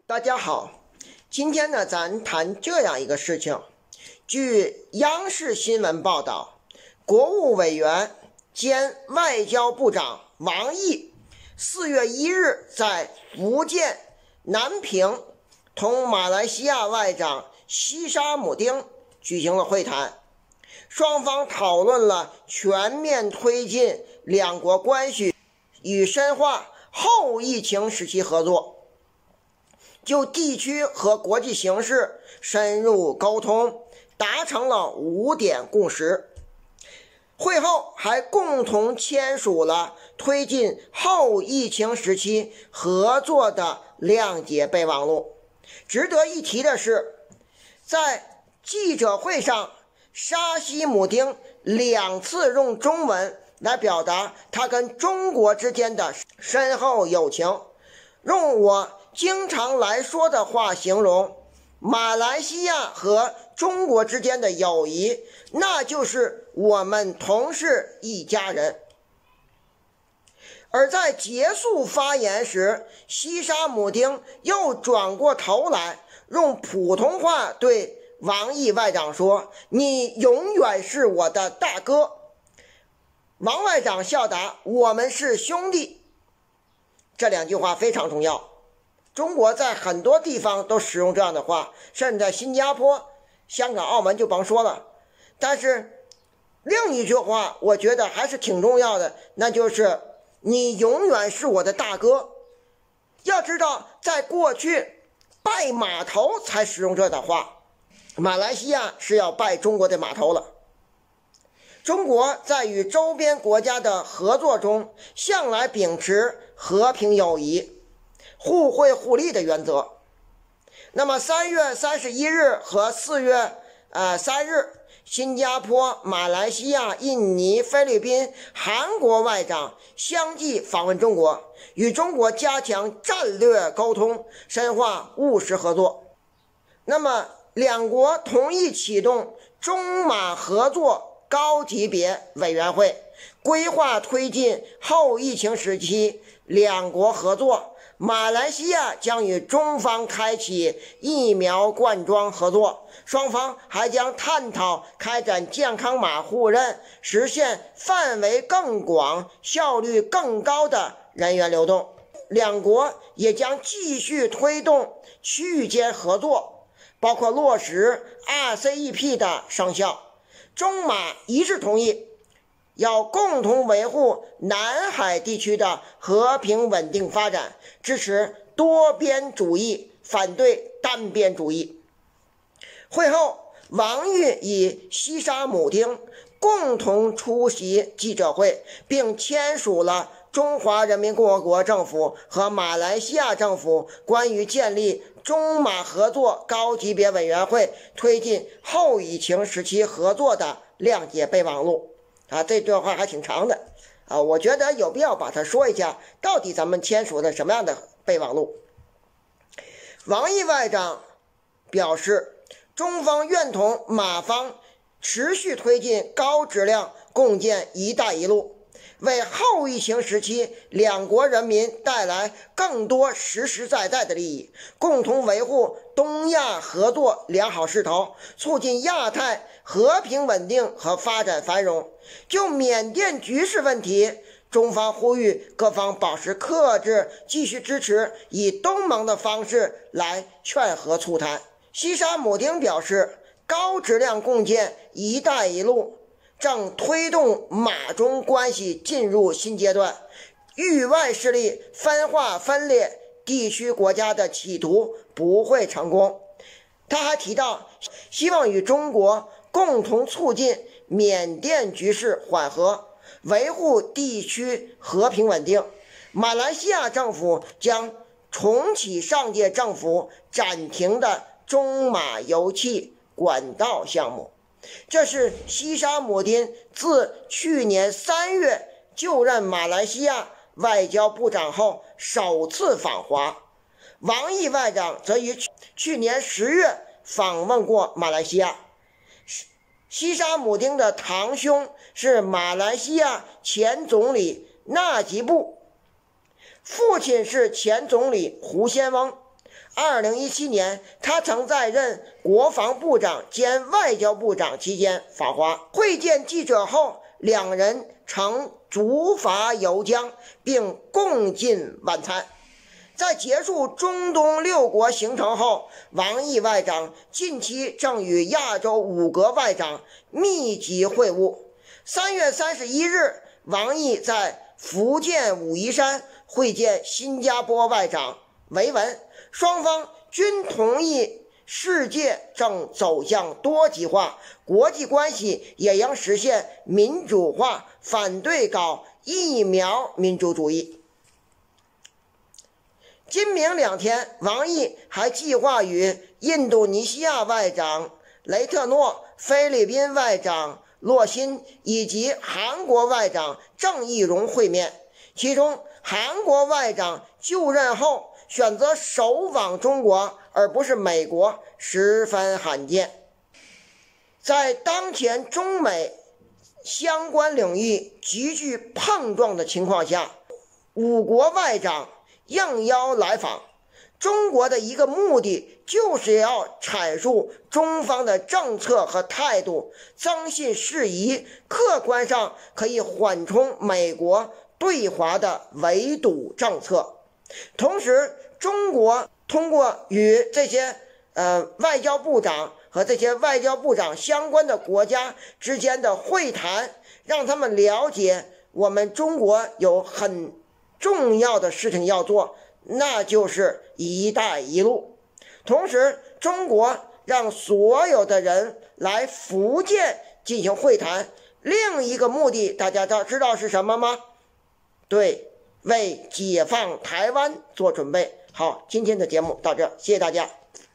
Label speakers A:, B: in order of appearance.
A: 大家好，今天呢，咱谈这样一个事情。据央视新闻报道，国务委员兼外交部长王毅4月1日在福建南平同马来西亚外长西沙姆丁举行了会谈，双方讨论了全面推进两国关系与深化后疫情时期合作，就地区和国际形势深入沟通，达成了5点共识。会后还共同签署了推进后疫情时期合作的谅解备忘录。值得一提的是，在记者会上，沙西姆丁2次用中文来表达他跟中国之间的深厚友情，用我经常来说的话形容马来西亚和中国之间的友谊，那就是我们同是一家人。而在结束发言时，西沙姆丁又转过头来用普通话对王毅外长说：“你永远是我的大哥。”王外长笑答：“我们是兄弟。”这2句话非常重要。中国在很多地方都使用这样的话，甚至在新加坡、香港、澳门就甭说了。但是另一句话我觉得还是挺重要的，那就是你永远是我的大哥。要知道，在过去拜码头才使用这的话，马来西亚是要拜中国的码头了。中国在与周边国家的合作中，向来秉持和平友谊、互惠互利的原则。那么3月31日和4月3日，新加坡、马来西亚、印尼、菲律宾、韩国外长相继访问中国，与中国加强战略沟通，深化务实合作。那么两国同意启动中马合作高级别委员会，规划推进后疫情时期两国合作。马来西亚将与中方开启疫苗灌装合作，双方还将探讨开展健康码互认，实现范围更广、效率更高的人员流动。两国也将继续推动区域间合作，包括落实 RCEP 的生效。中马一致同意要共同维护南海地区的和平稳定发展，支持多边主义，反对单边主义。会后，王毅与西沙姆丁共同出席记者会，并签署了中华人民共和国政府和马来西亚政府关于建立中马合作高级别委员会推进后疫情时期合作的谅解备忘录。这段话还挺长的我觉得有必要把它说一下，到底咱们签署的什么样的备忘录。王毅外长表示，中方愿同马方持续推进高质量共建一带一路，为后疫情时期两国人民带来更多实实在在的利益，共同维护东亚合作良好势头，促进亚太和平稳定和发展繁荣。就缅甸局势问题，中方呼吁各方保持克制，继续支持以东盟的方式来劝和促谈。西沙姆丁表示，高质量共建一带一路正推动马中关系进入新阶段，域外势力分化分裂地区国家的企图不会成功。他还提到，希望与中国共同促进缅甸局势缓和，维护地区和平稳定。马来西亚政府将重启上届政府暂停的中马油气管道项目。这是西沙姆丁自去年3月就任马来西亚外交部长后首次访华。王毅外长则于去年10月访问过马来西亚。西沙姆丁的堂兄是马来西亚前总理纳吉布，父亲是前总理胡先翁。 2017年，他曾在任国防部长兼外交部长期间访华。会见记者后，两人曾逐伐游江，并共进晚餐。在结束中东6国行程后，王毅外长近期正与亚洲5国外长密集会晤。3月31日，王毅在福建武夷山会见新加坡外长维文，双方均同意世界正走向多极化，国际关系也应实现民主化，反对搞疫苗民主主义。今明2天，王毅还计划与印度尼西亚外长雷特诺、菲律宾外长洛辛以及韩国外长郑义溶会面。其中，韩国外长就任后选择首访中国而不是美国，十分罕见。在当前中美相关领域急剧碰撞的情况下，5国外长应邀来访，中国的一个目的就是要阐述中方的政策和态度，增信事宜，客观上可以缓冲美国对华的围堵政策。同时，中国通过与这些外交部长和这些外交部长相关的国家之间的会谈，让他们了解我们中国有很重要的事情要做，那就是一带一路。同时，中国让所有的人来福建进行会谈，另一个目的大家知道是什么吗？对，为解放台湾做准备。好，今天的节目到这，谢谢大家。